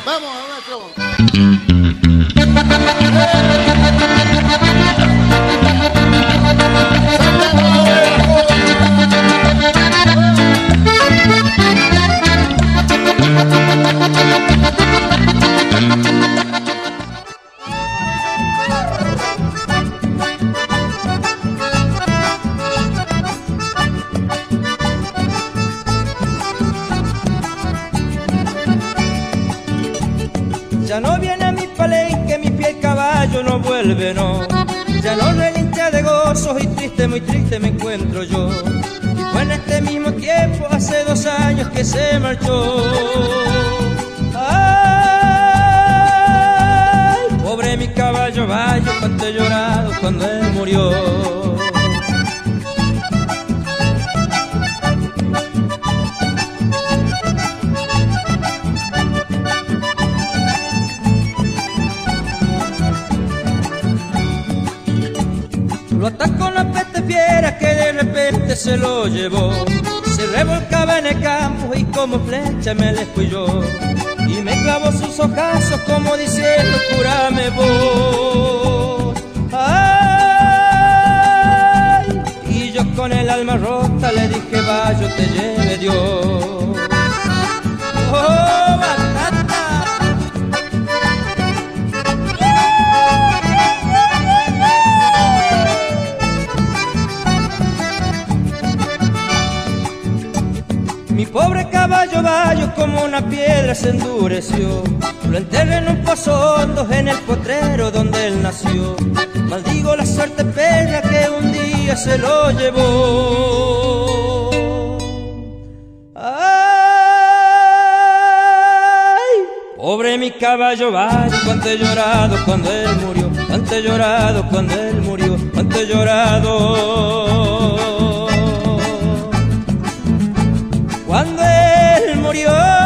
Vamos, maestro. Ya no viene a mi palenque, mi fiel caballo no vuelve, no. Ya no relincha de gozo y triste, muy triste me encuentro yo. Y fue en este mismo tiempo, hace 2 años que se marchó. Ay, pobre mi caballo vallo, cuánto he llorado cuando él murió. Lo atacó una peste fiera que de repente se lo llevó. Se revolcaba en el campo y como flecha me le fui yo. Y me clavó sus ojazos como diciendo, cúrame vos. Ay, y yo con el alma rota le dije, vaya, te lleve Dios. Oh, batata. Mi pobre caballo vallo como una piedra se endureció. Lo enterré en un pozo hondo en el potrero donde él nació. Maldigo la suerte perra que un día se lo llevó. Ay, pobre mi caballo vallo, cuánto he llorado cuando él murió. Cuánto he llorado cuando él murió. Cuánto he llorado cuando él murió.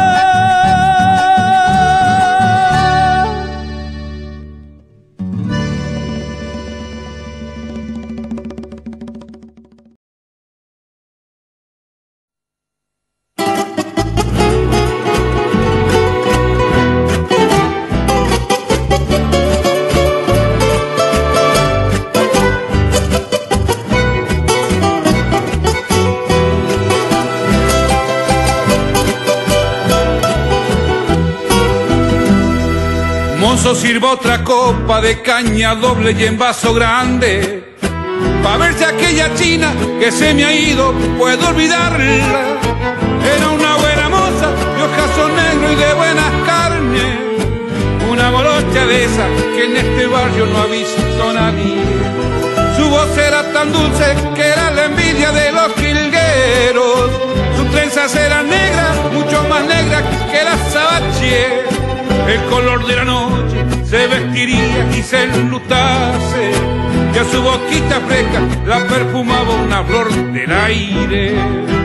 Sirva otra copa de caña doble y en vaso grande, pa' ver si aquella china que se me ha ido puedo olvidarla. Era una buena moza de ojazos negros y de buenas carnes, una morocha de esas que en este barrio no ha visto nadie. Su voz era tan dulce que era la envidia de los jilgueros. Sus trenzas eran negras, mucho más negras que las sabaches. El color de la noche se vestiría y se enlutase, y a su boquita fresca la perfumaba una flor del aire.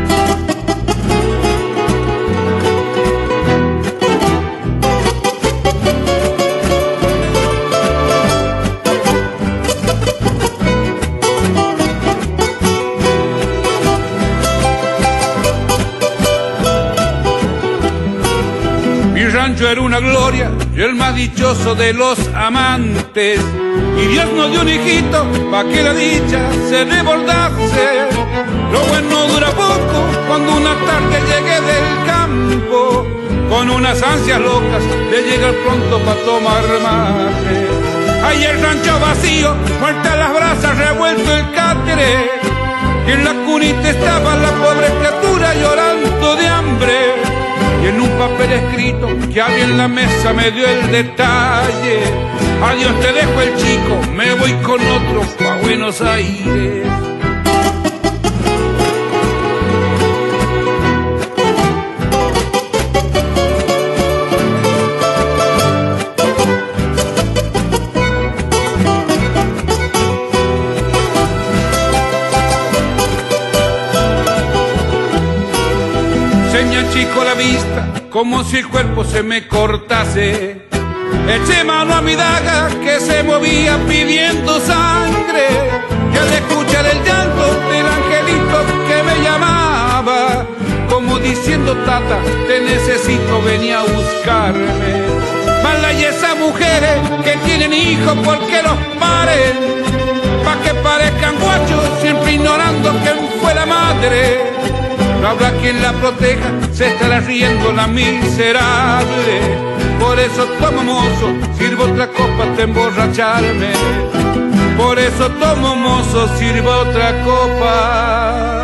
Era una gloria y el más dichoso de los amantes, y Dios nos dio un hijito pa' que la dicha se desbordase. Lo bueno dura poco cuando una tarde llegué del campo, con unas ansias locas de llegar pronto pa' tomar mate. Ahí el rancho vacío, muerta las brasas, revuelto el cátere, y en la cunita estaba la pobre criatura llorando de hambre. Y en un papel escrito que había en la mesa me dio el detalle: adiós te dejo el chico, me voy con otro pa' Buenos Aires. Chico la vista, como si el cuerpo se me cortase. Eché mano a mi daga que se movía pidiendo sangre, y al escuchar el llanto del angelito que me llamaba, como diciendo tata, te necesito, vení a buscarme. Mala y esas mujeres que tienen hijos porque los paren, pa' que parezcan guachos, siempre ignorando quién fue la madre. No habrá quien la proteja, se estará riendo la miserable. Por eso tomo mozo, sirvo otra copa hasta emborracharme. Por eso tomo mozo, sirvo otra copa.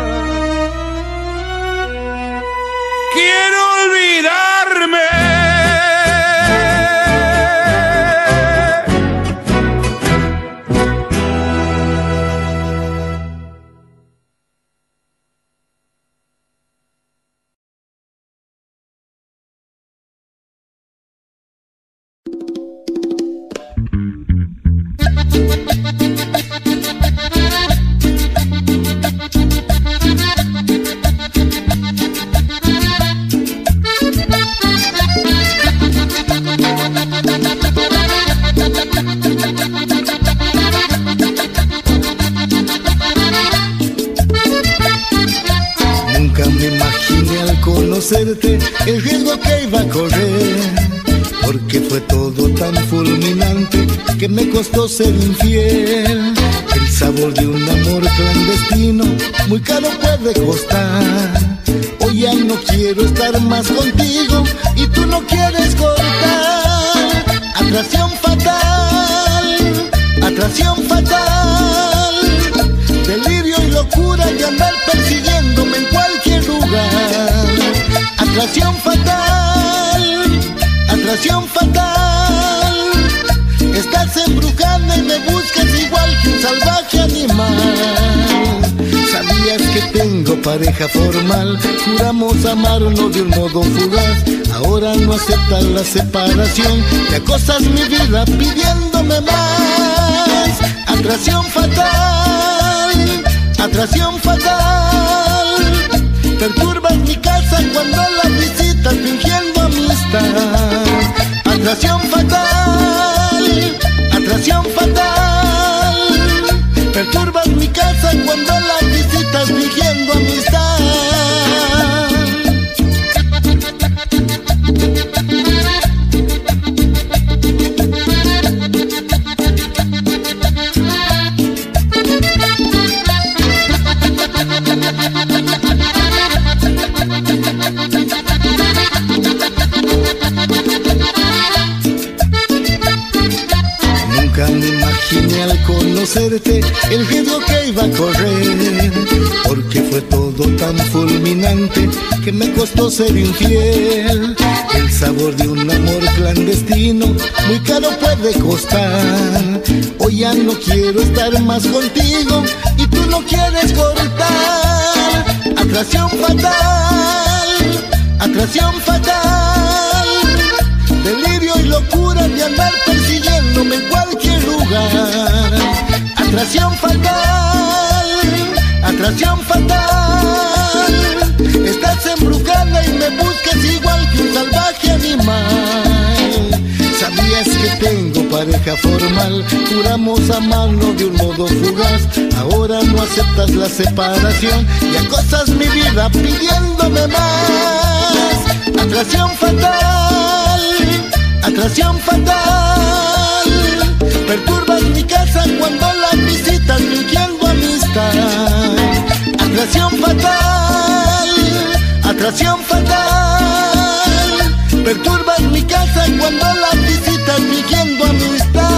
Quiero olvidarme. El riesgo que iba a correr, porque fue todo tan fulminante que me costó ser infiel. El sabor de un amor clandestino muy caro puede costar. Hoy ya no quiero estar más contigo y tú no quieres cortar. Atracción fatal, atracción fatal, delirio y locura de andar persiguiéndome en cualquier lugar. Atracción fatal, atracción fatal, estás embrujada y me buscas igual que un salvaje animal. Sabías que tengo pareja formal, juramos amarnos de un modo fugaz. Ahora no aceptas la separación, te acosas mi vida pidiéndome más. Atracción fatal, atracción fatal, perturbas mi casa cuando la visitas fingiendo amistad. Atracción fatal, atracción fatal, perturbas mi casa cuando la visitas fingiendo amistad. Conocerte, el riesgo que iba a correr, porque fue todo tan fulminante que me costó ser infiel. El sabor de un amor clandestino muy caro puede costar. Hoy ya no quiero estar más contigo y tú no quieres cortar. Atracción fatal, atracción fatal, delirio y locura de andar persiguiéndome en cualquier lugar. Atracción fatal, atracción fatal, estás embrujada y me buscas igual que un salvaje animal. Sabías que tengo pareja formal, juramos amarnos de un modo fugaz. Ahora no aceptas la separación y acosas mi vida pidiéndome más. Atracción fatal, atracción fatal, perturbas mi casa cuando la visitas fingiendo amistad. Atracción fatal, atracción fatal, perturbas mi casa cuando la visitas fingiendo amistad.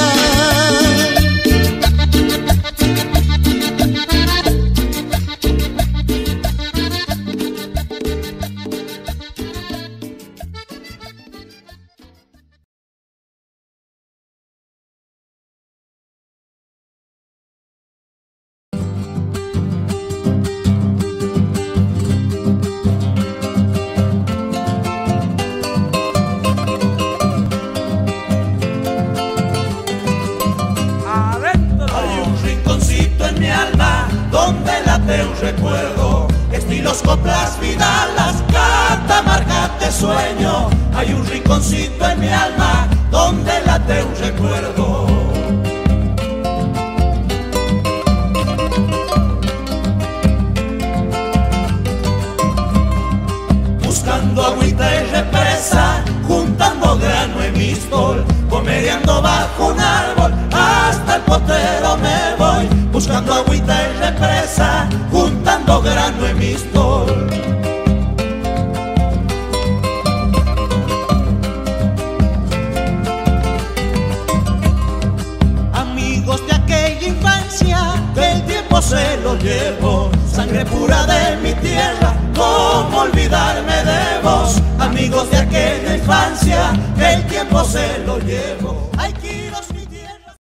Recuerdo, estilos, coplas, vidalas, catamarca te sueño. Hay un rinconcito en mi alma donde late un recuerdo. mistol, comereando bajo un árbol, hasta el potrero me voy, buscando agüita en represa, juntando grano en mistol. Amigos de aquella infancia, que el tiempo se lo llevo, sangre pura de mi tierra, ¿cómo olvidarme de vos? Amigos de aquella infancia, que el tiempo se lo llevo.